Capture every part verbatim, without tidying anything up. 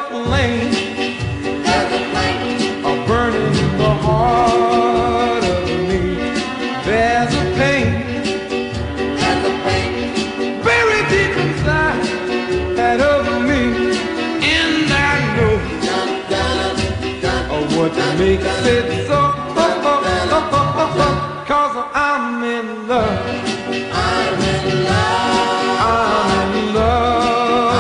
flame, there's a flame, a burning in the heart of me. There's a pain, there's a pain, buried deep inside that of me, and I know oh, what makes it so. Oh, oh, oh, oh, oh, 'cause I'm in love. I'm in love. I'm in love.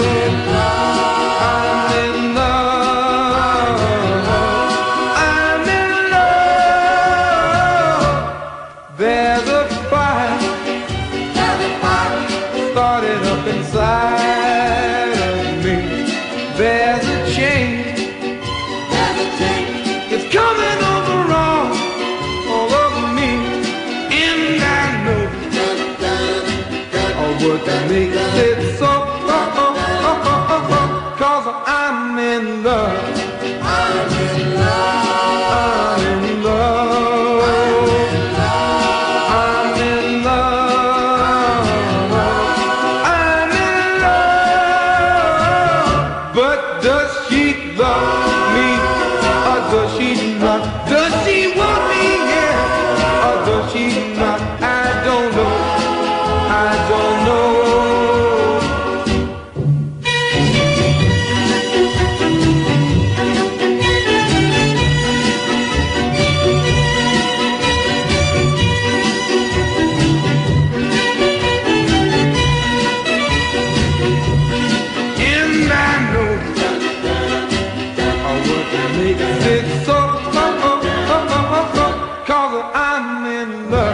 I'm in love. I'm in love. There's a fire. There's a fire started up inside of me. There's a change. There's a change. It's coming over all, all over me, and I know oh, what makes it so. Oh, oh, oh, oh, oh, 'cause I'm in love. I'm in love. I'm in love. I'm in love. I'm in love. But does she love me? Or does she not? Does she want me? Yeah. Or does she not? I don't know. I don't know. And I know oh, what makes it so. Oh, oh, oh, oh, oh, oh, 'cause I'm in love.